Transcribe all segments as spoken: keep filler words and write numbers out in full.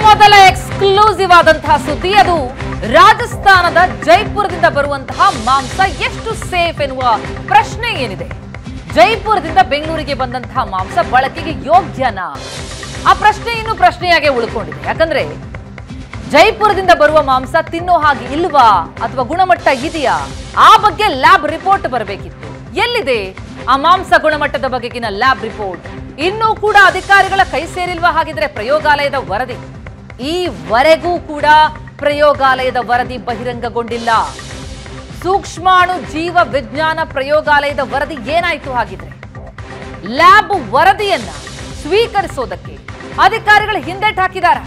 ಮೊದಲ ಎಕ್ಸ್ಕ್ಲೂಸಿವ್ ಆದಂತಹ ಸುದ್ದಿ ಅದು ರಾಜಸ್ಥಾನದ ಜೈಪುರದಿಂದ ಬರುವಂತಹ ಮಾಂಸ ಎಷ್ಟು ಸೇಫ್ ಎನ್ನುವ ಪ್ರಶ್ನೆ ಏನಿದೆ. ಜೈಪುರದಿಂದ ಬೆಂಗಳೂರಿಗೆ ಬಂದಂತಹ ಮಾಂಸ ಬಳಕೆಗೆ ಯೋಗ್ಯನಾ? ಆ ಪ್ರಶ್ನೆ ಇನ್ನು ಪ್ರಶ್ನೆಯಾಗೆ ಉಳ್ಕೊಂಡಿದೆ. ಯಾಕಂದ್ರೆ ಜೈಪುರದಿಂದ ಬರುವ ಮಾಂಸ ತಿನ್ನೋ ಹಾಗೆ ಇಲ್ವಾ ಅಥವಾ ಗುಣಮಟ್ಟ ಇದೆಯಾ ಆ ಬಗ್ಗೆ ಲ್ಯಾಬ್ ರಿಪೋರ್ಟ್ ಬರಬೇಕಿತ್ತು. ಎಲ್ಲಿದೆ ಆ ಮಾಂಸ ಗುಣಮಟ್ಟದ ಬಗೆಗಿನ ಲ್ಯಾಬ್ ರಿಪೋರ್ಟ್? ಇನ್ನೂ ಕೂಡ ಅಧಿಕಾರಿಗಳ ಕೈ ಸೇರಿಲ್ವಾ ಹಾಗಿದ್ರೆ ಪ್ರಯೋಗಾಲಯದ ವರದಿ? ಈವರೆಗೂ ಕೂಡ ಪ್ರಯೋಗಾಲಯದ ವರದಿ ಬಹಿರಂಗಗೊಂಡಿಲ್ಲ. ಸೂಕ್ಷ್ಮಾಣು ಜೀವ ವಿಜ್ಞಾನ ಪ್ರಯೋಗಾಲಯದ ವರದಿ ಏನಾಯ್ತು ಹಾಗಿದ್ರೆ? ಲ್ಯಾಬ್ ವರದಿಯನ್ನ ಸ್ವೀಕರಿಸೋದಕ್ಕೆ ಅಧಿಕಾರಿಗಳು ಹಿಂದೆಟ್ ಹಾಕಿದಾರ?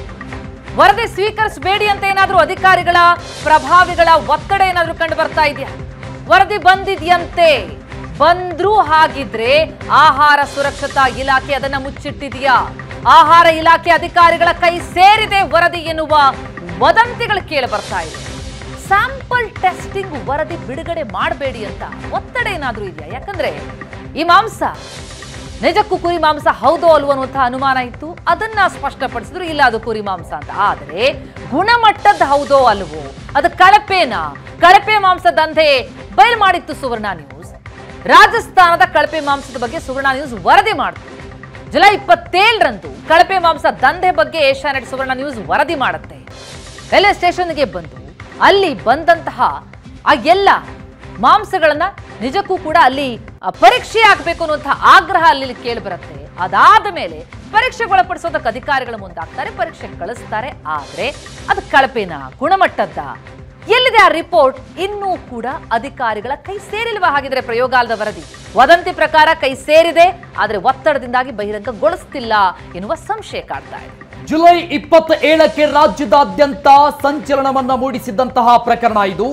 ವರದಿ ಸ್ವೀಕರಿಸಬೇಡಿ ಅಂತ ಏನಾದ್ರೂ ಅಧಿಕಾರಿಗಳ ಪ್ರಭಾವಿಗಳ ಒತ್ತಡ ಏನಾದ್ರೂ ಕಂಡು ಬರ್ತಾ ಇದೆಯಾ? ವರದಿ ಬಂದಿದ್ಯಂತೆ. ಬಂದ್ರೂ ಹಾಗಿದ್ರೆ ಆಹಾರ ಸುರಕ್ಷತಾ ಇಲಾಖೆ ಅದನ್ನ ಮುಚ್ಚಿಟ್ಟಿದೆಯಾ? ಆಹಾರ ಇಲಾಖೆ ಅಧಿಕಾರಿಗಳ ಕೈ ಸೇರಿದೆ ವರದಿ ಎನ್ನುವ ವದಂತಿಗಳು ಕೇಳಿ ಬರ್ತಾ ಇದೆ. ಸ್ಯಾಂಪಲ್ ಟೆಸ್ಟಿಂಗ್ ವರದಿ ಬಿಡುಗಡೆ ಮಾಡಬೇಡಿ ಅಂತ ಒತ್ತಡ ಏನಾದ್ರೂ ಇದೆಯಾ? ಯಾಕಂದ್ರೆ ಈ ಮಾಂಸ ನಿಜಕ್ಕೂ ಕುರಿ ಮಾಂಸ ಹೌದೋ ಅಲ್ವೋ ಅನ್ನುವಂತಹ ಅನುಮಾನ ಇತ್ತು. ಅದನ್ನ ಸ್ಪಷ್ಟಪಡಿಸಿದ್ರು, ಇಲ್ಲ ಅದು ಕುರಿ ಮಾಂಸ ಅಂತ. ಆದ್ರೆ ಗುಣಮಟ್ಟದ ಹೌದೋ ಅಲ್ವೋ, ಅದು ಕಳಪೆನಾ? ಕಳಪೆ ಮಾಂಸ ದಂಧೆ ಬಯಲು ಮಾಡಿತ್ತು ಸುವರ್ಣ ನ್ಯೂಸ್. ರಾಜಸ್ಥಾನದ ಕಳಪೆ ಮಾಂಸದ ಬಗ್ಗೆ ಸುವರ್ಣ ನ್ಯೂಸ್ ವರದಿ ಮಾಡಿತು. ಜುಲೈ ಇಪ್ಪತ್ತೇಳರಂದು ಕಳಪೆ ಮಾಂಸ ದಂಧೆ ಬಗ್ಗೆ ಏಷ್ಯಾನೆಟ್ ಸುವರ್ಣ ನ್ಯೂಸ್ ವರದಿ ಮಾಡುತ್ತೆ. ರೈಲ್ವೆ ಸ್ಟೇಷನ್ಗೆ ಬಂದು ಅಲ್ಲಿ ಬಂದಂತಹ ಆ ಎಲ್ಲ ಮಾಂಸಗಳನ್ನ ನಿಜಕ್ಕೂ ಕೂಡ ಅಲ್ಲಿ ಪರೀಕ್ಷೆ ಆಗಬೇಕು ಅನ್ನುವಂತಹ ಆಗ್ರಹ ಅಲ್ಲಿ ಕೇಳಿ ಬರುತ್ತೆ. ಅದಾದ ಮೇಲೆ ಪರೀಕ್ಷೆಗೊಳಪಡಿಸೋದಕ್ಕೆ ಅಧಿಕಾರಿಗಳು ಮುಂದಾಗ್ತಾರೆ, ಪರೀಕ್ಷೆ ಕಳಿಸ್ತಾರೆ. ಆದ್ರೆ ಅದು ಕಳಪೆನಾ ಗುಣಮಟ್ಟದ ಎಲ್ಲಿದೆ ಆ ರಿಪೋರ್ಟ್? ಇನ್ನೂ ಕೂಡ ಅಧಿಕಾರಿಗಳ ಕೈ ಸೇರಿಲ್ವಾ ಹಾಗಿದ್ರೆ ಪ್ರಯೋಗಾಲಯದ ವರದಿ? ವದಂತಿ ಪ್ರಕಾರ ಕೈ ಸೇರಿದೆ, ಆದ್ರೆ ಒತ್ತಡದಿಂದಾಗಿ ಬಹಿರಂಗಗೊಳಿಸ್ತಿಲ್ಲ ಎನ್ನುವ ಸಂಶಯ ಕಾಡ್ತಾ ಇದೆ. ಜುಲೈ ಇಪ್ಪತ್ತ ಏಳಕ್ಕೆ ರಾಜ್ಯದಾದ್ಯಂತ ಸಂಚಲನವನ್ನ ಮೂಡಿಸಿದ್ದಂತಹ ಪ್ರಕರಣ ಇದು.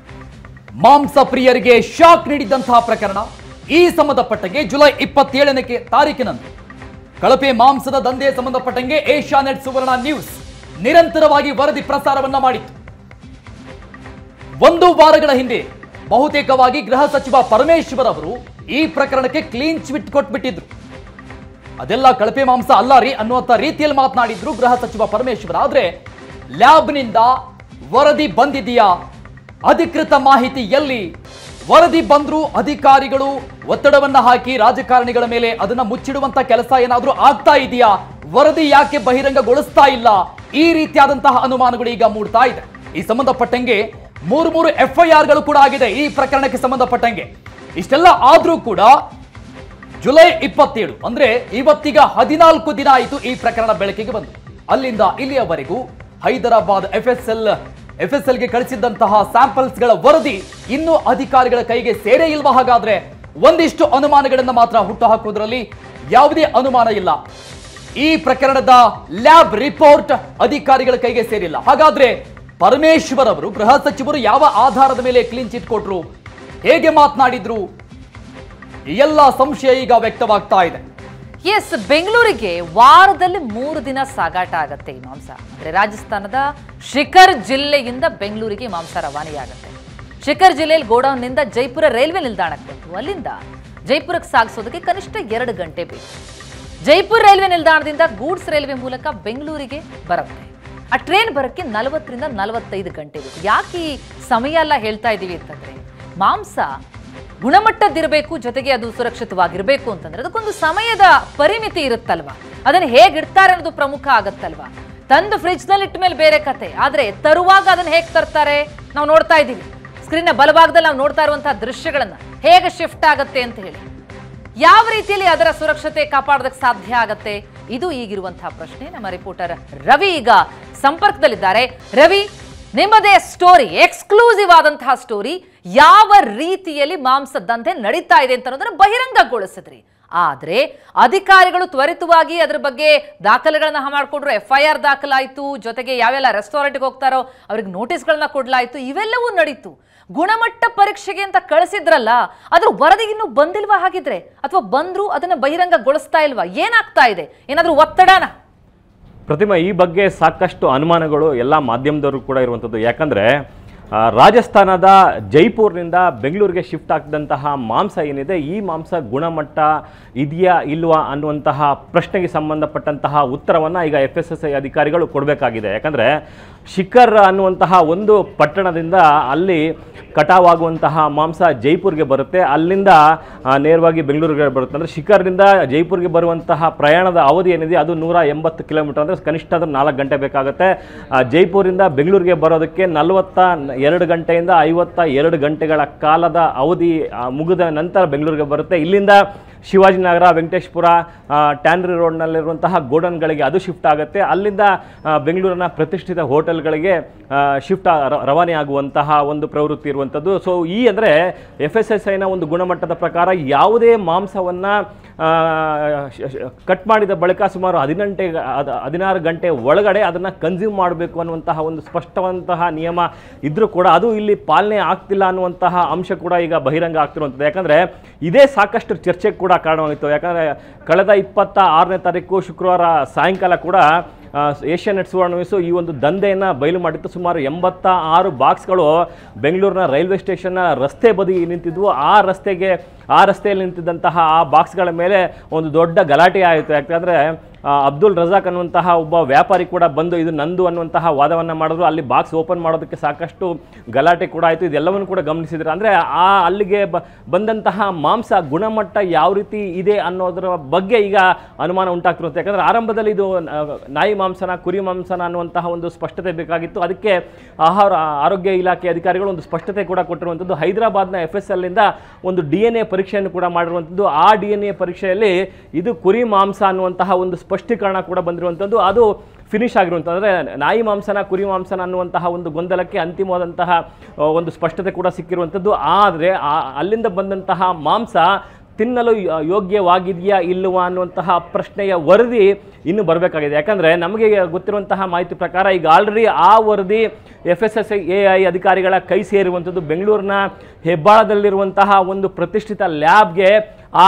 ಮಾಂಸ ಪ್ರಿಯರಿಗೆ ಶಾಕ್ ನೀಡಿದಂತಹ ಪ್ರಕರಣ. ಈ ಸಂಬಂಧಪಟ್ಟಂಗೆ ಜುಲೈ ಇಪ್ಪತ್ತೇಳನೇ ತಾರೀಕಿನಂದು ಕಳಪೆ ಮಾಂಸದ ದಂಧೆ ಸಂಬಂಧಪಟ್ಟಂಗೆ ಏಷ್ಯಾನೆಟ್ ಸುವರ್ಣ ನ್ಯೂಸ್ ನಿರಂತರವಾಗಿ ವರದಿ ಪ್ರಸಾರವನ್ನ ಮಾಡಿತ್ತು. ಒಂದು ವಾರಗಳ ಹಿಂದೆ ಬಹುತೇಕವಾಗಿ ಗೃಹ ಸಚಿವ ಪರಮೇಶ್ವರ್ ಅವರು ಈ ಪ್ರಕರಣಕ್ಕೆ ಕ್ಲೀನ್ ಚಿಟ್ ಕೊಟ್ಬಿಟ್ಟಿದ್ರು. ಅದೆಲ್ಲ ಕಳಪೆ ಮಾಂಸ ಅಲ್ಲ ರೀ ಅನ್ನುವಂತ ರೀತಿಯಲ್ಲಿ ಮಾತನಾಡಿದ್ರು ಗೃಹ ಸಚಿವ ಪರಮೇಶ್ವರ್. ಆದ್ರೆ ಲ್ಯಾಬ್ನಿಂದ ವರದಿ ಬಂದಿದೆಯಾ? ಅಧಿಕೃತ ಮಾಹಿತಿ ಎಲ್ಲಿ? ವರದಿ ಬಂದ್ರು ಅಧಿಕಾರಿಗಳು ಒತ್ತಡವನ್ನ ಹಾಕಿ ರಾಜಕಾರಣಿಗಳ ಮೇಲೆ ಅದನ್ನ ಮುಚ್ಚಿಡುವಂತ ಕೆಲಸ ಏನಾದ್ರೂ ಆಗ್ತಾ ಇದೆಯಾ? ವರದಿ ಯಾಕೆ ಬಹಿರಂಗಗೊಳಿಸ್ತಾ ಇಲ್ಲ? ಈ ರೀತಿಯಾದಂತಹ ಅನುಮಾನಗಳು ಈಗ ಮೂಡ್ತಾ ಇದೆ. ಈ ಸಂಬಂಧಪಟ್ಟಂಗೆ ಮೂರು ಮೂರು ಎಫ್ಐಆರ್ ಗಳು ಕೂಡ ಆಗಿದೆ ಈ ಪ್ರಕರಣಕ್ಕೆ ಸಂಬಂಧಪಟ್ಟಂಗೆ. ಇಷ್ಟೆಲ್ಲ ಆದ್ರೂ ಕೂಡ ಜುಲೈ ಇಪ್ಪತ್ತೇಳು ಅಂದ್ರೆ ಇವತ್ತಿಗ ಹದಿನಾಲ್ಕು ದಿನ ಆಯಿತು ಈ ಪ್ರಕರಣ ಬೆಳಕಿಗೆ ಬಂದು. ಅಲ್ಲಿಂದ ಇಲ್ಲಿಯವರೆಗೂ Hyderabad F S L F S L ಗೆ ಕಳಿಸಿದ್ದಂತಹ ಸ್ಯಾಂಪಲ್ಸ್ ಗಳ ವರದಿ ಇನ್ನೂ ಅಧಿಕಾರಿಗಳ ಕೈಗೆ ಸೇರೇ ಇಲ್ವಾ? ಹಾಗಾದ್ರೆ ಒಂದಿಷ್ಟು ಅನುಮಾನಗಳನ್ನ ಮಾತ್ರ ಹುಟ್ಟು ಹಾಕುವುದರಲ್ಲಿ ಯಾವುದೇ ಅನುಮಾನ ಇಲ್ಲ. ಈ ಪ್ರಕರಣದ ಲ್ಯಾಬ್ ರಿಪೋರ್ಟ್ ಅಧಿಕಾರಿಗಳ ಕೈಗೆ ಸೇರಿಲ್ಲ. ಹಾಗಾದ್ರೆ ಪರಮೇಶ್ವರ್ ಅವರು ಗೃಹ ಸಚಿವರು ಯಾವ ಆಧಾರದ ಮೇಲೆ ಕ್ಲೀನ್ ಚಿಟ್ ಕೊಟ್ರು? ಹೇಗೆ ಮಾತನಾಡಿದ್ರು? ಎಲ್ಲ ಸಂಶಯ ಈಗ ವ್ಯಕ್ತವಾಗ್ತಾ ಇದೆ. ಎಸ್, ಬೆಂಗಳೂರಿಗೆ ವಾರದಲ್ಲಿ ಮೂರು ದಿನ ಸಾಗಾಟ ಆಗತ್ತೆ ಈ ಮಾಂಸ. ಅಂದ್ರೆ ರಾಜಸ್ಥಾನದ ಶಿಖರ್ ಜಿಲ್ಲೆಯಿಂದ ಬೆಂಗಳೂರಿಗೆ ಮಾಂಸ ರವಾನೆಯಾಗತ್ತೆ. ಶಿಖರ್ ಜಿಲ್ಲೆಯಲ್ಲಿ ಗೋಡೌನ್ ನಿಂದ ಜೈಪುರ ರೈಲ್ವೆ ನಿಲ್ದಾಣಕ್ಕೆ ಬಂತು. ಅಲ್ಲಿಂದ ಜೈಪುರಕ್ಕೆ ಸಾಗಿಸೋದಕ್ಕೆ ಕನಿಷ್ಠ ಎರಡು ಗಂಟೆ ಬೇಕು. ಜೈಪುರ ರೈಲ್ವೆ ನಿಲ್ದಾಣದಿಂದ ಗೂಡ್ಸ್ ರೈಲ್ವೆ ಮೂಲಕ ಬೆಂಗಳೂರಿಗೆ ಬರುತ್ತೆ. ಆ ಟ್ರೈನ್ ಬರೋಕ್ಕೆ ನಲವತ್ತರಿಂದ ನಲವತ್ತೈದು ಗಂಟೆ ಬೇಕು. ಯಾಕೆ ಈ ಸಮಯ ಎಲ್ಲ ಹೇಳ್ತಾ ಇದ್ದೀವಿ ಅಂತಂದ್ರೆ, ಮಾಂಸ ಗುಣಮಟ್ಟದ್ದಿರಬೇಕು, ಜೊತೆಗೆ ಅದು ಸುರಕ್ಷಿತವಾಗಿರಬೇಕು ಅಂತಂದ್ರೆ ಅದಕ್ಕೊಂದು ಸಮಯದ ಪರಿಮಿತಿ ಇರುತ್ತಲ್ವಾ? ಅದನ್ನು ಹೇಗಿಡ್ತಾರೆ ಅನ್ನೋದು ಪ್ರಮುಖ ಆಗತ್ತಲ್ವಾ? ತಂದು ಫ್ರಿಜ್ ನಲ್ಲಿ ಇಟ್ಟ ಮೇಲೆ ಬೇರೆ ಕತೆ, ಆದ್ರೆ ತರುವಾಗ ಅದನ್ನ ಹೇಗೆ ತರ್ತಾರೆ ನಾವು ನೋಡ್ತಾ ಇದ್ದೀವಿ. ಸ್ಕ್ರೀನ್ ಬಲಭಾಗದಲ್ಲಿ ನಾವು ನೋಡ್ತಾ ಇರುವಂತಹ ದೃಶ್ಯಗಳನ್ನ ಹೇಗೆ ಶಿಫ್ಟ್ ಆಗತ್ತೆ ಅಂತ ಹೇಳಿ, ಯಾವ ರೀತಿಯಲ್ಲಿ ಅದರ ಸುರಕ್ಷತೆ ಕಾಪಾಡೋದಕ್ಕೆ ಸಾಧ್ಯ ಆಗತ್ತೆ? ಇದು ಈಗಿರುವಂತಹ ಪ್ರಶ್ನೆ. ನಮ್ಮ ರಿಪೋರ್ಟರ್ ರವಿ ಈಗ ಸಂಪರ್ಕದಲ್ಲಿದ್ದಾರೆ. ರವಿ, ನಿಮ್ಮದೇ ಸ್ಟೋರಿ, ಎಕ್ಸ್ಕ್ಲೂಸಿವ್ ಆದಂತಹ ಸ್ಟೋರಿ. ಯಾವ ರೀತಿಯಲ್ಲಿ ಮಾಂಸ ದಂಧೆ ನಡೀತಾ ಇದೆ ಅಂತ ಅನ್ನೋದನ್ನ ಬಹಿರಂಗಗೊಳಿಸಿದ್ರಿ. ಆದ್ರೆ ಅಧಿಕಾರಿಗಳು ತ್ವರಿತವಾಗಿ ಅದರ ಬಗ್ಗೆ ದಾಖಲೆಗಳನ್ನ ಮಾಡ್ಕೊಂಡ್ರು. ಎಫ್ ಐ ಆರ್ ದಾಖಲಾಯಿತು, ಜೊತೆಗೆ ಯಾವೆಲ್ಲ ರೆಸ್ಟೋರೆಂಟ್ಗೆ ಹೋಗ್ತಾರೋ ಅವ್ರಿಗೆ ನೋಟಿಸ್ಗಳನ್ನ ಕೊಡ್ಲಾಯ್ತು. ಇವೆಲ್ಲವೂ ನಡೀತು. ಗುಣಮಟ್ಟ ಪರೀಕ್ಷೆಗೆ ಅಂತ ಕಳಿಸಿದ್ರಲ್ಲ, ಅದ್ರ ವರದಿ ಇನ್ನೂ ಬಂದಿಲ್ವಾ ಹಾಗಿದ್ರೆ? ಅಥವಾ ಬಂದ್ರು ಅದನ್ನ ಬಹಿರಂಗಗೊಳಿಸ್ತಾ ಇಲ್ವಾ? ಏನಾಗ್ತಾ ಇದೆ? ಏನಾದ್ರೂ ಒತ್ತಡನ? ಪ್ರತಿಮಾ, ಈ ಬಗ್ಗೆ ಸಾಕಷ್ಟು ಅನುಮಾನಗಳು ಎಲ್ಲ ಮಾಧ್ಯಮದವರು ಕೂಡ ಇರುವಂಥದ್ದು. ಯಾಕಂದ್ರೆ ರಾಜಸ್ಥಾನದ ಜೈಪುರ್ನಿಂದ ಬೆಂಗಳೂರಿಗೆ ಶಿಫ್ಟ್ ಆಗ್ದಂತಹ ಮಾಂಸ ಏನಿದೆ ಈ ಮಾಂಸ ಗುಣಮಟ್ಟ ಇದೆಯಾ ಇಲ್ವಾ ಅನ್ನುವಂತಹ ಪ್ರಶ್ನೆಗೆ ಸಂಬಂಧಪಟ್ಟಂತಹ ಉತ್ತರವನ್ನು ಈಗ ಎಫ್ ಎಸ್ ಎಸ್ ಐ ಅಧಿಕಾರಿಗಳು ಕೊಡಬೇಕಾಗಿದೆ. ಯಾಕಂದರೆ ಶಿಖರ್ ಅನ್ನುವಂತಹ ಒಂದು ಪಟ್ಟಣದಿಂದ ಅಲ್ಲಿ ಕಟಾವಾಗುವಂತಹ ಮಾಂಸ ಜೈಪುರ್ಗೆ ಬರುತ್ತೆ, ಅಲ್ಲಿಂದ ನೇರವಾಗಿ ಬೆಂಗಳೂರಿಗೆ ಬರುತ್ತೆ. ಅಂದರೆ ಶಿಖರ್ನಿಂದ ಜೈಪುರ್ಗೆ ಬರುವಂತಹ ಪ್ರಯಾಣದ ಅವಧಿ ಏನಿದೆ ಅದು ನೂರ ಎಂಬತ್ತು ಕಿಲೋಮೀಟರ್, ಅಂದರೆ ಕನಿಷ್ಠ ಅಂದ್ರೆ ನಾಲ್ಕು ಗಂಟೆ ಬೇಕಾಗುತ್ತೆ. ಜೈಪುರಿಂದ ಬೆಂಗಳೂರಿಗೆ ಬರೋದಕ್ಕೆ ನಲವತ್ತ ಎರಡು ಗಂಟೆಯಿಂದ ಐವತ್ತ ಎರಡು ಗಂಟೆಗಳ ಕಾಲದ ಅವಧಿ ಮುಗಿದ ನಂತರ ಬೆಂಗಳೂರಿಗೆ ಬರುತ್ತೆ. ಇಲ್ಲಿಂದ ಶಿವಾಜಿನಗರ, ವೆಂಕಟೇಶ್ಪುರ, ಟ್ಯಾನ್ರಿ ರೋಡ್ನಲ್ಲಿರುವಂತಹ ಗೋಡನ್ಗಳಿಗೆ ಅದು ಶಿಫ್ಟ್ ಆಗುತ್ತೆ. ಅಲ್ಲಿಂದ ಬೆಂಗಳೂರಿನ ಪ್ರತಿಷ್ಠಿತ ಹೋಟೆಲ್ಗಳಿಗೆ ಶಿಫ್ಟ್ ರವಾನೆ ಆಗುವಂತಹ ಒಂದು ಪ್ರವೃತ್ತಿ ಇರುವಂಥದ್ದು. ಸೊ ಈ ಅಂದರೆ ಎಫ್ ಎಸ್ ಎಸ್ ಐನ ಒಂದು ಗುಣಮಟ್ಟದ ಪ್ರಕಾರ ಯಾವುದೇ ಮಾಂಸವನ್ನು ಕಟ್ ಮಾಡಿದ ಬಳಿಕ ಸುಮಾರು ಹದಿನೆಂಟು ಹದಿನಾರು ಗಂಟೆ ಒಳಗಡೆ ಅದನ್ನು ಕನ್ಸ್ಯೂಮ್ ಮಾಡಬೇಕು ಅನ್ನುವಂತಹ ಒಂದು ಸ್ಪಷ್ಟವಂತಹ ನಿಯಮ ಇದ್ರೂ ಕೂಡ ಅದು ಇಲ್ಲಿ ಪಾಲನೆ ಆಗ್ತಿಲ್ಲ ಅನ್ನುವಂತಹ ಅಂಶ ಕೂಡ ಈಗ ಬಹಿರಂಗ ಆಗ್ತಿರುವಂಥದ್ದು. ಯಾಕಂದರೆ ಇದೇ ಸಾಕಷ್ಟು ಚರ್ಚೆಗೆ ಕೂಡ ಕಾರಣವಾಗಿತ್ತು. ಯಾಕಂದರೆ ಕಳೆದ ಇಪ್ಪತ್ತ ಆರನೇ ತಾರೀಕು ಶುಕ್ರವಾರ ಸಾಯಂಕಾಲ ಕೂಡ ಏಷ್ಯಾನೆಟ್ ಸುವರ್ಣ ನ್ಯೂಸು ಈ ಒಂದು ದಂಧೆಯನ್ನು ಬಯಲು ಮಾಡಿತ್ತು. ಸುಮಾರು ಎಂಬತ್ತ ಆರು ಬಾಕ್ಸ್ಗಳು ಬೆಂಗಳೂರಿನ ರೈಲ್ವೆ ಸ್ಟೇಷನ್ನ ರಸ್ತೆ ಬದಿ ನಿಂತಿದ್ವು. ಆ ರಸ್ತೆಗೆ ಆ ರಸ್ತೆಯಲ್ಲಿ ನಿಂತಿದ್ದಂತಹ ಆ ಬಾಕ್ಸ್ಗಳ ಮೇಲೆ ಒಂದು ದೊಡ್ಡ ಗಲಾಟೆ ಆಯಿತು. ಯಾಕಂದರೆ ಅಬ್ದುಲ್ ರಜಾಕ್ ಅನ್ನುವಂತಹ ಒಬ್ಬ ವ್ಯಾಪಾರಿ ಕೂಡ ಬಂದು ಇದು ನಂದು ಅನ್ನುವಂತಹ ವಾದವನ್ನು ಮಾಡಿದ್ರು. ಅಲ್ಲಿ ಬಾಕ್ಸ್ ಓಪನ್ ಮಾಡೋದಕ್ಕೆ ಸಾಕಷ್ಟು ಗಲಾಟೆ ಕೂಡ ಆಯಿತು. ಇದೆಲ್ಲವನ್ನು ಕೂಡ ಗಮನಿಸಿದ್ರು. ಅಂದರೆ ಆ ಅಲ್ಲಿಗೆ ಬ ಬಂದಂತಹ ಮಾಂಸ ಗುಣಮಟ್ಟ ಯಾವ ರೀತಿ ಇದೆ ಅನ್ನೋದರ ಬಗ್ಗೆ ಈಗ ಅನುಮಾನ ಉಂಟಾಗ್ತಿರುತ್ತೆ. ಯಾಕಂದರೆ ಆರಂಭದಲ್ಲಿ ಇದು ನಾಯಿ ಮಾಂಸನ ಕುರಿ ಮಾಂಸನ ಅನ್ನುವಂತಹ ಒಂದು ಸ್ಪಷ್ಟತೆ ಬೇಕಾಗಿತ್ತು. ಅದಕ್ಕೆ ಆಹಾರ ಆರೋಗ್ಯ ಇಲಾಖೆ ಅಧಿಕಾರಿಗಳು ಒಂದು ಸ್ಪಷ್ಟತೆ ಕೂಡ ಕೊಟ್ಟಿರುವಂಥದ್ದು. ಹೈದರಾಬಾದ್ನ ಎಫ್ ಎಸ್ ಎಲ್ಲಿಂದ ಒಂದು ಡಿ ಎನ್ ಎ ಪರೀಕ್ಷೆಯನ್ನು ಕೂಡ ಮಾಡಿರುವಂಥದ್ದು. ಆ ಡಿ ಎನ್ ಎ ಪರೀಕ್ಷೆಯಲ್ಲಿ ಇದು ಕುರಿ ಮಾಂಸ ಅನ್ನುವಂತಹ ಒಂದು ಸ್ಪಷ್ಟೀಕರಣ ಕೂಡ ಬಂದಿರುವಂಥದ್ದು. ಅದು ಫಿನಿಶ್ ಆಗಿರುವಂಥದ್ದು. ಅಂದರೆ ನಾಯಿ ಮಾಂಸನ ಕುರಿ ಮಾಂಸನ ಅನ್ನುವಂತಹ ಒಂದು ಗೊಂದಲಕ್ಕೆ ಅಂತಿಮವಾದಂತಹ ಒಂದು ಸ್ಪಷ್ಟತೆ ಕೂಡ ಸಿಕ್ಕಿರುವಂಥದ್ದು. ಆದರೆ ಅಲ್ಲಿಂದ ಬಂದಂತಹ ಮಾಂಸ ತಿನ್ನಲು ಯೋಗ್ಯವಾಗಿದೆಯಾ ಇಲ್ಲವಾ ಅನ್ನುವಂತಹ ಪ್ರಶ್ನೆಯ ವರದಿ ಇನ್ನೂ ಬರಬೇಕಾಗಿದೆ. ಯಾಕಂದರೆ ನಮಗೆ ಗೊತ್ತಿರುವಂತಹ ಮಾಹಿತಿ ಪ್ರಕಾರ ಈಗ ಆಲ್ರೆಡಿ ಆ ವರದಿ F S S A I ಅಧಿಕಾರಿಗಳ ಕೈ ಸೇರುವಂಥದ್ದು. ಬೆಂಗಳೂರಿನ ಹೆಬ್ಬಾಳದಲ್ಲಿರುವಂತಹ ಒಂದು ಪ್ರತಿಷ್ಠಿತ ಲ್ಯಾಬ್ಗೆ ಆ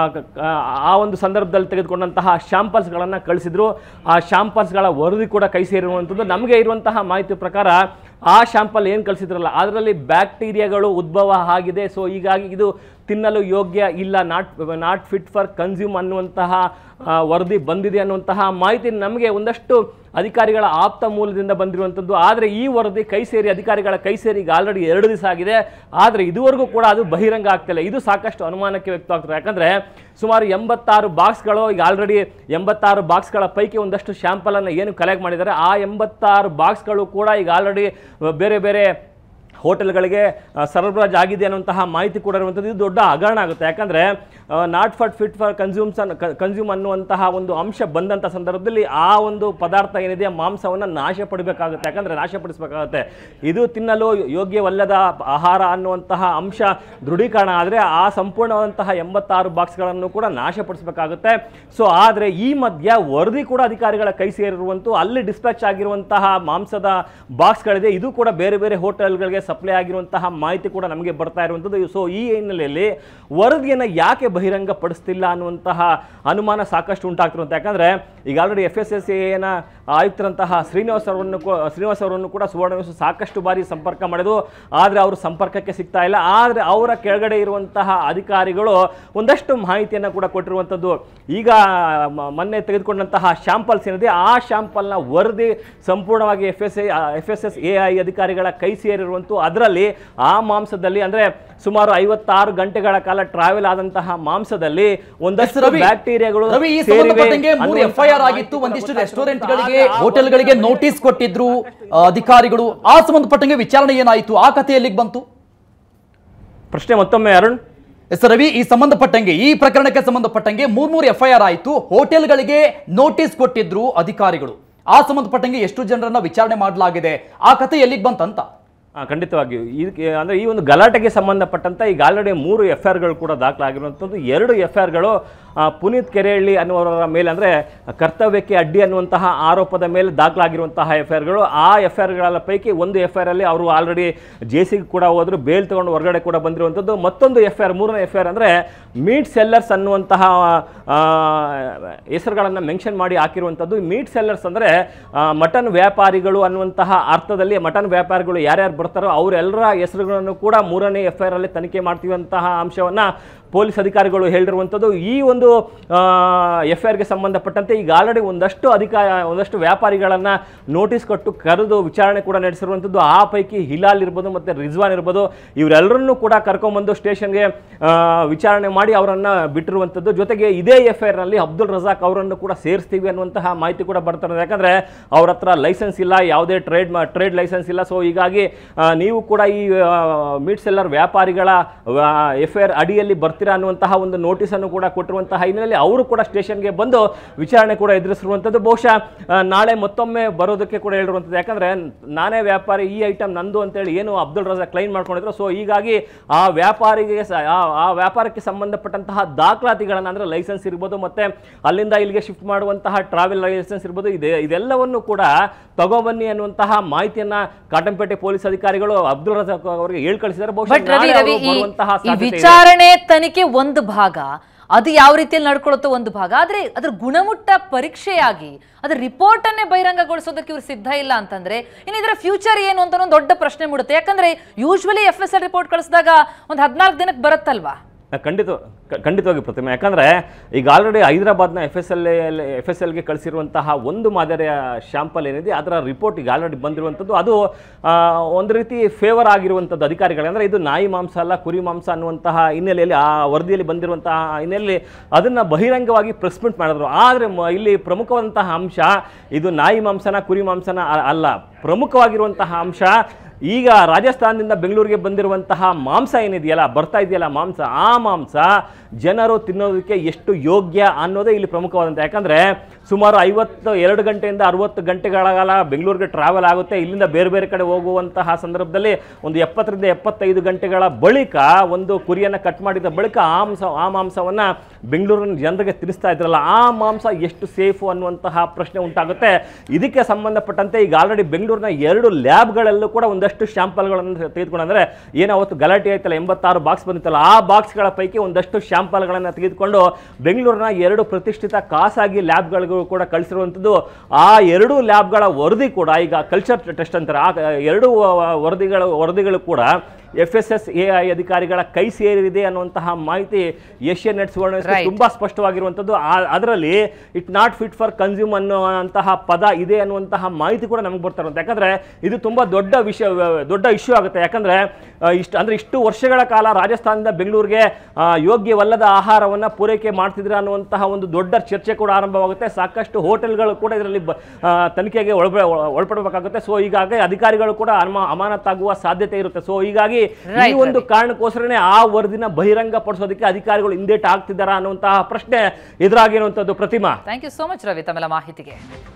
ಆ ಒಂದು ಸಂದರ್ಭದಲ್ಲಿ ತೆಗೆದುಕೊಂಡಂತಹ ಶಾಂಪಲ್ಸ್ಗಳನ್ನು ಕಳಿಸಿದ್ರು. ಆ ಶಾಂಪಲ್ಸ್ಗಳ ವರದಿ ಕೂಡ ಕೈ ಸೇರಿರುವಂಥದ್ದು. ನಮಗೆ ಇರುವಂತಹ ಮಾಹಿತಿ ಪ್ರಕಾರ ಆ ಶಾಂಪಲ್ ಏನು ಕಳಿಸಿದ್ರಲ್ಲ ಅದರಲ್ಲಿ ಬ್ಯಾಕ್ಟೀರಿಯಾಗಳು ಉದ್ಭವ ಆಗಿದೆ. ಸೊ ಹೀಗಾಗಿ ಇದು ತಿನ್ನಲು ಯೋಗ್ಯ ಇಲ್ಲ, not not fit for consume ಅನ್ನುವಂತಹ ವರದಿ ಬಂದಿದೆ ಅನ್ನುವಂತಹ ಮಾಹಿತಿ ನಮಗೆ ಒಂದಷ್ಟು ಅಧಿಕಾರಿಗಳ ಆಪ್ತ ಮೂಲದಿಂದ ಬಂದಿರುವಂಥದ್ದು. ಆದರೆ ಈ ವರದಿ ಕೈ ಸೇರಿ ಅಧಿಕಾರಿಗಳ ಕೈ ಸೇರಿ ಈಗ ಆಲ್ರೆಡಿ ಎರಡು ದಿವಸ ಆಗಿದೆ. ಆದರೆ ಇದುವರೆಗೂ ಕೂಡ ಅದು ಬಹಿರಂಗ ಆಗ್ತಿಲ್ಲ. ಇದು ಸಾಕಷ್ಟು ಅನುಮಾನಕ್ಕೆ ವ್ಯಕ್ತವಾಗ್ತದೆ. ಯಾಕಂದರೆ ಸುಮಾರು ಎಂಬತ್ತಾರು ಬಾಕ್ಸ್ಗಳು ಈಗ ಆಲ್ರೆಡಿ ಎಂಬತ್ತಾರು ಬಾಕ್ಸ್ಗಳ ಪೈಕಿ ಒಂದಷ್ಟು ಶಾಂಪಲನ್ನು ಏನು ಕಲೆಕ್ಟ್ ಮಾಡಿದ್ದಾರೆ ಆ ಎಂಬತ್ತಾರು ಬಾಕ್ಸ್ಗಳು ಕೂಡ ಈಗ ಆಲ್ರೆಡಿ ಬೇರೆ ಬೇರೆ ಹೋಟೆಲ್ಗಳಿಗೆ ಸರಬರಾಜು ಆಗಿದೆ ಅನ್ನುವಂತಹ ಮಾಹಿತಿ ಕೂಡ ಇರುವಂಥದ್ದು. ಇದು ದೊಡ್ಡ ಹಗರಣ ಆಗುತ್ತೆ. ಯಾಕಂದರೆ not for fit for consumption consume ಅನ್ನುವಂತಹ ಒಂದು ಅಂಶ ಬಂದಂಥ ಸಂದರ್ಭದಲ್ಲಿ ಆ ಒಂದು ಪದಾರ್ಥ ಏನಿದೆ ಮಾಂಸವನ್ನು ನಾಶ ಪಡಬೇಕಾಗುತ್ತೆ. ಯಾಕಂದರೆ ನಾಶಪಡಿಸಬೇಕಾಗುತ್ತೆ. ಇದು ತಿನ್ನಲು ಯೋಗ್ಯವಲ್ಲದ ಆಹಾರ ಅನ್ನುವಂತಹ ಅಂಶ ದೃಢೀಕರಣ ಆದರೆ ಆ ಸಂಪೂರ್ಣವಾದಂತಹ ಎಂಬತ್ತಾರು ಬಾಕ್ಸ್ಗಳನ್ನು ಕೂಡ ನಾಶಪಡಿಸಬೇಕಾಗುತ್ತೆ. ಸೊ ಆದರೆ ಈ ಮಧ್ಯ ವರದಿ ಕೂಡ ಅಧಿಕಾರಿಗಳ ಕೈ ಸೇರಿರುವಂಥ ಅಲ್ಲಿ ಡಿಸ್ಪ್ಯಾಚ್ ಆಗಿರುವಂತಹ ಮಾಂಸದ ಬಾಕ್ಸ್ಗಳಿದೆ. ಇದು ಕೂಡ ಬೇರೆ ಬೇರೆ ಹೋಟೆಲ್ಗಳಿಗೆ ಸಪ್ಲೈ ಆಗಿರುವಂತಹ ಮಾಹಿತಿ ಕೂಡ ನಮಗೆ ಬರ್ತಾ ಇರುವಂಥದ್ದು. ಸೊ ಈ ಹಿನ್ನೆಲೆಯಲ್ಲಿ ವರದಿಯನ್ನು ಯಾಕೆ ಬಹಿರಂಗ ಪಡಿಸ್ತಿಲ್ಲ ಅನ್ನುವಂತಹ ಅನುಮಾನ ಸಾಕಷ್ಟು ಉಂಟಾಗ್ತಿರುವಂಥ. ಯಾಕಂದರೆ ಈಗ ಆಲ್ರೆಡಿ ಎಫ್ ಎಸ್ ಎಸ್ ಎನ ಆಯುಕ್ತರಂತಹ ಶ್ರೀನಿವಾಸ್ ಅವರನ್ನು ಶ್ರೀನಿವಾಸ್ ಅವರನ್ನು ಕೂಡ ಸುವರ್ಣ ನ್ಯೂಸ್ ಸಾಕಷ್ಟು ಬಾರಿ ಸಂಪರ್ಕ ಮಾಡಿದ್ರು. ಆದರೆ ಅವರು ಸಂಪರ್ಕಕ್ಕೆ ಸಿಗ್ತಾ ಇಲ್ಲ. ಆದರೆ ಅವರ ಕೆಳಗಡೆ ಇರುವಂತಹ ಅಧಿಕಾರಿಗಳು ಒಂದಷ್ಟು ಮಾಹಿತಿಯನ್ನು ಕೂಡ ಕೊಟ್ಟಿರುವಂಥದ್ದು. ಈಗ ಮೊನ್ನೆ ತೆಗೆದುಕೊಂಡಂತಹ ಶಾಂಪಲ್ಸ್ ಏನಿದೆ ಆ ಶಾಂಪಲ್ನ ವರದಿ ಸಂಪೂರ್ಣವಾಗಿ F S A F S S A I ಅಧಿಕಾರಿಗಳ ಕೈ ಸೇರಿರುವಂಥ ಅದರಲ್ಲಿ ಆ ಮಾಂಸದಲ್ಲಿ ಅಂದರೆ ಸುಮಾರು ಐವತ್ತಾರು ಗಂಟೆಗಳ ಕಾಲ ಟ್ರಾವೆಲ್ ಆದಂತಹ ಮಾಂಸದಲ್ಲಿ ಒಂದಷ್ಟು ಬ್ಯಾಕ್ಟೀರಿಯಾಗಳು ಎಫ್ಐಆರ್ ಆಗಿತ್ತು. ಒಂದಿಷ್ಟು ರೆಸ್ಟೋರೆಂಟ್ಗಳಿಗೆ ಹೋಟೆಲ್ಗಳಿಗೆ ನೋಟಿಸ್ ಕೊಟ್ಟಿದ್ರು ಅಧಿಕಾರಿಗಳು. ಆ ಸಂಬಂಧಪಟ್ಟಂಗೆ ವಿಚಾರಣೆ ಏನಾಯಿತು? ಆ ಕಥೆ ಎಲ್ಲಿಗೆ ಬಂತು? ಪ್ರಶ್ನೆ ಮತ್ತೊಮ್ಮೆ ಅರುಣ್. ಎಸ್ ರವಿ, ಈ ಸಂಬಂಧಪಟ್ಟಂಗೆ ಈ ಪ್ರಕರಣಕ್ಕೆ ಸಂಬಂಧಪಟ್ಟಂಗೆ ಮೂರ್ ಮೂರು ಎಫ್ಐಆರ್ ಆಯಿತು. ಹೋಟೆಲ್ಗಳಿಗೆ ನೋಟಿಸ್ ಕೊಟ್ಟಿದ್ರು ಅಧಿಕಾರಿಗಳು. ಆ ಸಂಬಂಧಪಟ್ಟಂಗೆ ಎಷ್ಟು ಜನರನ್ನ ವಿಚಾರಣೆ ಮಾಡಲಾಗಿದೆ? ಆ ಕಥೆ ಎಲ್ಲಿಗೆ ಬಂತಂತ? ಹಾಂ, ಖಂಡಿತವಾಗಿಯೂ ಇದಕ್ಕೆ ಅಂದರೆ ಈ ಒಂದು ಗಲಾಟೆಗೆ ಸಂಬಂಧಪಟ್ಟಂತೆ ಈಗ ಆಲ್ರೆಡಿ ಮೂರು ಎಫ್ ಐ ಆರ್ಗಳು ಕೂಡ ದಾಖಲಾಗಿರುವಂಥದ್ದು. ಎರಡು ಎಫ್ ಐ ಆರ್ಗಳು ಪುನೀತ್ ಕೆರೆಹಳ್ಳಿ ಅನ್ನುವರ ಮೇಲೆ ಅಂದರೆ ಕರ್ತವ್ಯಕ್ಕೆ ಅಡ್ಡಿ ಅನ್ನುವಂತಹ ಆರೋಪದ ಮೇಲೆ ದಾಖಲಾಗಿರುವಂತಹ ಎಫ್ ಐ ಆರ್ಗಳು ಆ ಎಫ್ ಐ ಆರ್ಗಳ ಪೈಕಿ ಒಂದು ಎಫ್ ಐ ಆರ್ ಅಲ್ಲಿ ಅವರು ಆಲ್ರೆಡಿ ಜೇಸಿಗೆ ಕೂಡ ಹೋದ್ರು, ಬೇಲ್ ತಗೊಂಡು ಹೊರಗಡೆ ಕೂಡ ಬಂದಿರುವಂಥದ್ದು. ಮತ್ತೊಂದು ಎಫ್ ಐ ಆರ್, ಮೂರನೇ ಎಫ್ ಐ ಆರ್ ಅಂದರೆ ಮೀಟ್ ಸೆಲ್ಲರ್ಸ್ ಅನ್ನುವಂತಹ ಹೆಸರುಗಳನ್ನು ಮೆನ್ಷನ್ ಮಾಡಿ ಹಾಕಿರುವಂಥದ್ದು. ಮೀಟ್ ಸೆಲ್ಲರ್ಸ್ ಅಂದರೆ ಮಟನ್ ವ್ಯಾಪಾರಿಗಳು ಅನ್ನುವಂತಹ ಅರ್ಥದಲ್ಲಿ ಮಟನ್ ವ್ಯಾಪಾರಿಗಳು ಯಾರ್ಯಾರು ಬರ್ತಾರೋ ಅವರೆಲ್ಲರ ಹೆಸರುಗಳನ್ನು ಕೂಡ ಮೂರನೇ ಎಫ್ ಐ ಆರ್ ಅಲ್ಲಿ ತನಿಖೆ ಮಾಡ್ತೀವಂತಹ ಅಂಶವನ್ನು ಪೊಲೀಸ್ ಅಧಿಕಾರಿಗಳು ಹೇಳಿರುವಂಥದ್ದು. ಈ ಒಂದು ಎಫ್ ಐ ಆರ್ಗೆ ಸಂಬಂಧಪಟ್ಟಂತೆ ಈಗ ಆಲ್ರೆಡಿ ಒಂದಷ್ಟು ಅಧಿಕಾರ ಒಂದಷ್ಟು ವ್ಯಾಪಾರಿಗಳನ್ನು ನೋಟಿಸ್ ಕೊಟ್ಟು ಕರೆದು ವಿಚಾರಣೆ ಕೂಡ ನಡೆಸಿರುವಂಥದ್ದು. ಆ ಪೈಕಿ ಹಿಲಾಲ್ ಇರ್ಬೋದು ಮತ್ತು ರಿಜ್ವಾನ್ ಇರ್ಬೋದು, ಇವರೆಲ್ಲರನ್ನೂ ಕೂಡ ಕರ್ಕೊಂಬಂದು ಸ್ಟೇಷನ್ಗೆ ವಿಚಾರಣೆ ಮಾಡಿ ಅವರನ್ನು ಬಿಟ್ಟಿರುವಂಥದ್ದು. ಜೊತೆಗೆ ಇದೇ ಎಫ್ ಐ ಆರ್ನಲ್ಲಿ ಅಬ್ದುಲ್ ರಜಾಕ್ ಅವರನ್ನು ಕೂಡ ಸೇರಿಸ್ತೀವಿ ಅನ್ನುವಂತಹ ಮಾಹಿತಿ ಕೂಡ ಬರ್ತಾರೆ. ಯಾಕಂದರೆ ಅವ್ರ ಹತ್ರ ಲೈಸೆನ್ಸ್ ಇಲ್ಲ, ಯಾವುದೇ ಟ್ರೇಡ್ ಟ್ರೇಡ್ ಲೈಸೆನ್ಸ್ ಇಲ್ಲ. ಸೊ ಹೀಗಾಗಿ ನೀವು ಕೂಡ ಈ ಮೀಟ್ ಸೆಲ್ಲರ್ ವ್ಯಾಪಾರಿಗಳ ಎಫ್ ಐ ಆರ್ ಅಡಿಯಲ್ಲಿ ಬರ್ತೀರಾ ಅನ್ನುವಂತಹ ಒಂದು ನೋಟಿಸನ್ನು ಕೂಡ ಕೊಟ್ಟಿರುವಂತಹ ಹಿನ್ನೆಲೆಯಲ್ಲಿ ಅವರು ಕೂಡ ಸ್ಟೇಷನ್ಗೆ ಬಂದು ವಿಚಾರಣೆ ಕೂಡ ಎದುರಿಸಿರುವಂಥದ್ದು. ಬಹುಶಃ ನಾಳೆ ಮತ್ತೊಮ್ಮೆ ಬರೋದಕ್ಕೆ ಕೂಡ ಹೇಳಿರುವಂಥದ್ದು. ಯಾಕಂದರೆ ನಾನೇ ವ್ಯಾಪಾರಿ, ಈ ಐಟಮ್ ನಂದು ಅಂತೇಳಿ ಏನು ಅಬ್ದುಲ್ ರಜಾಕ್ ಕ್ಲೈಮ್ ಮಾಡ್ಕೊಂಡಿದ್ರು. ಸೊ ಹೀಗಾಗಿ ಆ ವ್ಯಾಪಾರಿಗೆ ಆ ವ್ಯಾಪಾರಕ್ಕೆ ಸಂಬಂಧಪಟ್ಟಂತಹ ದಾಖಲಾತಿಗಳನ್ನು ಅಂದರೆ ಲೈಸೆನ್ಸ್ ಇರ್ಬೋದು ಮತ್ತು ಅಲ್ಲಿಂದ ಇಲ್ಲಿಗೆ ಶಿಫ್ಟ್ ಮಾಡುವಂತಹ ಟ್ರಾವೆಲ್ ಲೈಸೆನ್ಸ್ ಇರ್ಬೋದು, ಇದೆ ಇದೆಲ್ಲವನ್ನು ಕೂಡ ತಗೋಬನ್ನಿ ಅನ್ನುವಂತಹ ಮಾಹಿತಿಯನ್ನ ಕಾಟಂಪೇಟೆ ಪೊಲೀಸ್ ಅಧಿಕಾರಿಗಳು ಅಬ್ದುಲ್ ರಜಾಕ್ ಅವರಿಗೆ ಹೇಳಿ ಕಳಿಸಿದ್ದಾರೆ. ಬಹುಶಃ ವಿಚಾರಣೆ ತನಿಖೆ ಒಂದು ಭಾಗ, ಅದು ಯಾವ ರೀತಿಯಲ್ಲಿ ನಡ್ಕೊಳ್ಳುತ್ತೋ ಒಂದು ಭಾಗ, ಆದ್ರೆ ಅದ್ರ ಗುಣಮಟ್ಟ ಪರೀಕ್ಷೆಯಾಗಿ ಅದ್ರ ರಿಪೋರ್ಟ್ ಅನ್ನೇ ಬಹಿರಂಗಗೊಳಿಸೋದಕ್ಕೆ ಇವರು ಸಿದ್ಧ ಇಲ್ಲ ಅಂತಂದ್ರೆ ಇನ್ನು ಇದರ ಫ್ಯೂಚರ್ ಏನು ಅಂತ ಒಂದು ದೊಡ್ಡ ಪ್ರಶ್ನೆ ಮೂಡುತ್ತೆ. ಯಾಕಂದ್ರೆ usually F S L report ಕಳಿಸಿದಾಗ ಒಂದು ಹದಿನಾಲ್ಕು ದಿನಕ್ಕೆ ಬರುತ್ತಲ್ವಾ? ಖಂಡಿತ ಖಂಡಿತವಾಗಿ ಪ್ರತಿಮೆ. ಯಾಕಂದರೆ ಈಗ ಆಲ್ರೆಡಿ ಹೈದರಾಬಾದ್ನ F S L F S ಎಲ್ಗೆ ಕಳಿಸಿರುವಂತಹ ಒಂದು ಮಾದರಿಯ ಶಾಂಪಲ್ ಏನಿದೆ ಅದರ ರಿಪೋರ್ಟ್ ಈಗ ಆಲ್ರೆಡಿ ಬಂದಿರುವಂಥದ್ದು. ಅದು ಒಂದು ರೀತಿ ಫೇವರ್ ಆಗಿರುವಂಥದ್ದು ಅಧಿಕಾರಿಗಳಿಗೆ. ಅಂದರೆ ಇದು ನಾಯಿ ಮಾಂಸ ಅಲ್ಲ, ಕುರಿ ಮಾಂಸ ಅನ್ನುವಂತಹ ಹಿನ್ನೆಲೆಯಲ್ಲಿ ಆ ವರದಿಯಲ್ಲಿ ಬಂದಿರುವಂತಹ ಹಿನ್ನೆಲೆಯಲ್ಲಿ ಅದನ್ನು ಬಹಿರಂಗವಾಗಿ ಪ್ರೆಸ್ ಮೀಟ್ ಮಾಡಿದ್ರು. ಆದರೆ ಇಲ್ಲಿ ಪ್ರಮುಖವಾದಂತಹ ಅಂಶ ಇದು ನಾಯಿ ಮಾಂಸನ ಕುರಿ ಮಾಂಸನ ಅಲ್ಲ. ಪ್ರಮುಖವಾಗಿರುವಂತಹ ಅಂಶ ಈಗ ರಾಜಸ್ಥಾನದಿಂದ ಬೆಂಗಳೂರಿಗೆ ಬಂದಿರುವಂತಹ ಮಾಂಸ ಏನಿದೆಯಲ್ಲ, ಬರ್ತಾ ಇದೆಯಲ್ಲ ಮಾಂಸ, ಆ ಮಾಂಸ ಜನರು ತಿನ್ನೋದಕ್ಕೆ ಎಷ್ಟು ಯೋಗ್ಯ ಅನ್ನೋದೇ ಇಲ್ಲಿ ಪ್ರಮುಖವಾದಂಥ. ಯಾಕಂದರೆ ಸುಮಾರು ಐವತ್ತು ಎರಡು ಗಂಟೆಯಿಂದ ಅರವತ್ತು ಗಂಟೆಗಳ ಕಾಲ ಬೆಂಗಳೂರಿಗೆ ಟ್ರಾವೆಲ್ ಆಗುತ್ತೆ. ಇಲ್ಲಿಂದ ಬೇರೆ ಬೇರೆ ಕಡೆ ಹೋಗುವಂತಹ ಸಂದರ್ಭದಲ್ಲಿ ಒಂದು ಎಪ್ಪತ್ತರಿಂದ ಎಪ್ಪತ್ತೈದು ಗಂಟೆಗಳ ಬಳಿಕ ಒಂದು ಕುರಿಯನ್ನು ಕಟ್ ಮಾಡಿದ ಬಳಿಕ ಆ ಮಾಂಸ ಆ ಮಾಂಸವನ್ನು ಬೆಂಗಳೂರಿನ ಜನರಿಗೆ ತಿನ್ನಿಸ್ತಾ ಇದ್ರಲ್ಲ, ಆ ಮಾಂಸ ಎಷ್ಟು ಸೇಫು ಅನ್ನುವಂತಹ ಪ್ರಶ್ನೆ ಉಂಟಾಗುತ್ತೆ. ಇದಕ್ಕೆ ಸಂಬಂಧಪಟ್ಟಂತೆ ಈಗ ಆಲ್ರೆಡಿ ಬೆಂಗಳೂರಿನ ಎರಡು ಲ್ಯಾಬ್ಗಳಲ್ಲೂ ಕೂಡ ಒಂದಷ್ಟು ಶಾಂಪಲ್ಗಳನ್ನು ತೆಗೆದುಕೊಂಡು, ಅಂದರೆ ಏನೋ ಅವತ್ತು ಗಲಾಟೆ ಆಯ್ತಲ್ಲ, ಎಂಬತ್ತಾರು ಬಾಕ್ಸ್ ಬಂದಿತ್ತಲ್ಲ, ಆ ಬಾಕ್ಸ್ಗಳ ಪೈಕಿ ಒಂದಷ್ಟು ಶಾಂಪಲ್ಗಳನ್ನು ತೆಗೆದುಕೊಂಡು ಬೆಂಗಳೂರಿನ ಎರಡು ಪ್ರತಿಷ್ಠಿತ ಖಾಸಗಿ ಲ್ಯಾಬ್ಗಳಿಗೂ ಕೂಡ ಕಳಿಸಿರುವಂಥದ್ದು. ಆ ಎರಡು ಲ್ಯಾಬ್ಗಳ ವರದಿ ಕೂಡ ಈಗ ಕಲ್ಚರ್ ಟೆಸ್ಟ್ ಅಂತಾರೆ. ಆ ಎರಡು ವರದಿಗಳ ವರದಿಗಳು ಕೂಡ F S S A I ಅಧಿಕಾರಿಗಳ ಕೈ ಸೇರಿದೆ ಅನ್ನುವಂತಹ ಮಾಹಿತಿ ಏಷ್ಯನ್ ನೆಟ್ ಸುವರ್ಣ ತುಂಬಾ ಸ್ಪಷ್ಟವಾಗಿರುವಂಥದ್ದು. ಅದರಲ್ಲಿ it not fit for consume ಅನ್ನುವಂತಹ ಪದ ಇದೆ ಅನ್ನುವಂತಹ ಮಾಹಿತಿ ಕೂಡ ನಮಗೆ ಬರ್ತಾ ಇರುತ್ತೆ. ಯಾಕಂದ್ರೆ ಇದು ತುಂಬಾ ದೊಡ್ಡ ವಿಷಯ, ದೊಡ್ಡ ಇಶ್ಯೂ ಆಗುತ್ತೆ. ಯಾಕಂದ್ರೆ ಇಷ್ಟು ಅಂದ್ರೆ ಇಷ್ಟು ವರ್ಷಗಳ ಕಾಲ ರಾಜಸ್ಥಾನದಿಂದ ಬೆಂಗಳೂರಿಗೆ ಯೋಗ್ಯವಲ್ಲದ ಆಹಾರವನ್ನ ಪೂರೈಕೆ ಮಾಡ್ತಿದ್ರೆ ಅನ್ನುವಂತಹ ಒಂದು ದೊಡ್ಡ ಚರ್ಚೆ ಕೂಡ ಆರಂಭವಾಗುತ್ತೆ. ಸಾಕಷ್ಟು ಹೋಟೆಲ್ಗಳು ಕೂಡ ಇದರಲ್ಲಿ ತನಿಖೆಗೆ ಒಳಪ ಒಳಪಡಬೇಕಾಗುತ್ತೆ. ಸೊ ಹೀಗಾಗಿ ಅಧಿಕಾರಿಗಳು ಕೂಡ ಅಮಾನತಾಗುವ ಸಾಧ್ಯತೆ ಇರುತ್ತೆ. ಸೊ ಹೀಗಾಗಿ ಈ ಒಂದು ಕಾರಣಕ್ಕೋಸ್ಕರನೇ ಆ ವರದಿನ ಬಹಿರಂಗ ಪಡಿಸೋದಕ್ಕೆ ಅಧಿಕಾರಿಗಳು ಹಿಂದೇಟು ಆಗ್ತಿದ್ದಾರಾ ಅನ್ನುವಂತಹ ಪ್ರಶ್ನೆ ಎದುರಾಗಿರುವಂತದ್ದು. Pratima, thank you so much Ravi ತಮ್ಮೆಲ್ಲ ಮಾಹಿತಿಗೆ.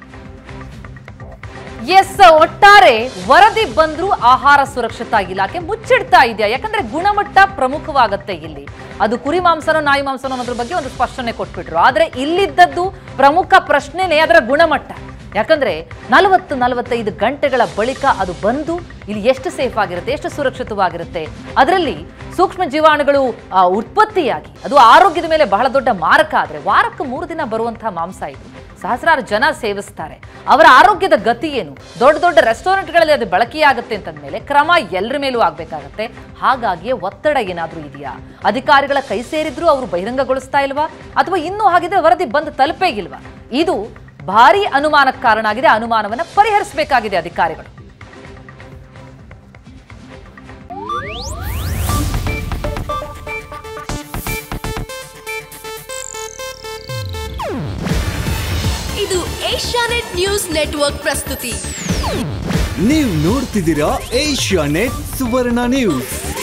ಎಸ್, ಒಟ್ಟಾರೆ ವರದಿ ಬಂದ್ರೂ ಆಹಾರ ಸುರಕ್ಷತಾ ಇಲಾಖೆ ಮುಚ್ಚಿಡ್ತಾ ಇದೆಯಾ? ಯಾಕಂದ್ರೆ ಗುಣಮಟ್ಟ ಪ್ರಮುಖವಾಗತ್ತೆ ಇಲ್ಲಿ. ಅದು ಕುರಿ ಮಾಂಸನೋ ನಾಯಿ ಮಾಂಸನೋ ಅನ್ನೋದ್ರ ಬಗ್ಗೆ ಒಂದು ಸ್ಪಷ್ಟನೆ ಕೊಟ್ಬಿಟ್ರು. ಆದ್ರೆ ಇಲ್ಲಿದ್ದದ್ದು ಪ್ರಮುಖ ಪ್ರಶ್ನೆನೇ ಅದರ ಗುಣಮಟ್ಟ. ಯಾಕಂದ್ರೆ ನಲವತ್ತು ನಲವತ್ತೈದು ಗಂಟೆಗಳ ಬಳಿಕ ಅದು ಬಂದು ಇಲ್ಲಿ ಎಷ್ಟು ಸೇಫ್ ಆಗಿರುತ್ತೆ, ಎಷ್ಟು ಸುರಕ್ಷಿತವಾಗಿರುತ್ತೆ, ಅದರಲ್ಲಿ ಸೂಕ್ಷ್ಮ ಜೀವಾಣುಗಳು ಉತ್ಪತ್ತಿಯಾಗಿ ಅದು ಆರೋಗ್ಯದ ಮೇಲೆ ಬಹಳ ದೊಡ್ಡ ಮಾರಕ. ಆದ್ರೆ ವಾರಕ್ಕೆ ಮೂರು ದಿನ ಬರುವಂತಹ ಮಾಂಸ ಇದು ಸಹಸ್ರಾರು ಜನ ಸೇವಿಸ್ತಾರೆ. ಅವರ ಆರೋಗ್ಯದ ಗತಿ ಏನು? ದೊಡ್ಡ ದೊಡ್ಡ ರೆಸ್ಟೋರೆಂಟ್ಗಳಲ್ಲಿ ಅದು ಬಳಕೆಯಾಗುತ್ತೆ ಅಂತಂದ್ಮೇಲೆ ಕ್ರಮ ಎಲ್ಲರ ಮೇಲೂ ಆಗ್ಬೇಕಾಗತ್ತೆ. ಹಾಗಾಗಿಯೇ ಒತ್ತಡ ಏನಾದ್ರೂ ಇದೆಯಾ? ಅಧಿಕಾರಿಗಳ ಕೈ ಸೇರಿದ್ರು ಅವರು ಬಹಿರಂಗಗೊಳಿಸ್ತಾ ಇಲ್ವಾ, ಅಥವಾ ಇನ್ನೂ ಹಾಗಿದ್ರೆ ವರದಿ ಬಂದು ತಲುಪೇ ಇಲ್ವಾ? ಇದು ಭಾರಿ ಅನುಮಾನಕ್ಕೆ ಕಾರಣ ಆಗಿದೆ. ಅನುಮಾನವನ್ನ ಪರಿಹರಿಸಬೇಕಾಗಿದೆ ಅಧಿಕಾರಿಗಳು. ಇದು ಏಷ್ಯಾನೆಟ್ ನ್ಯೂಸ್ ನೆಟ್ವರ್ಕ್ ಪ್ರಸ್ತುತಿ. ನೀವು ನೋಡ್ತಿದ್ದೀರಾ ಏಷ್ಯಾನೆಟ್ ಸುವರ್ಣ ನ್ಯೂಸ್.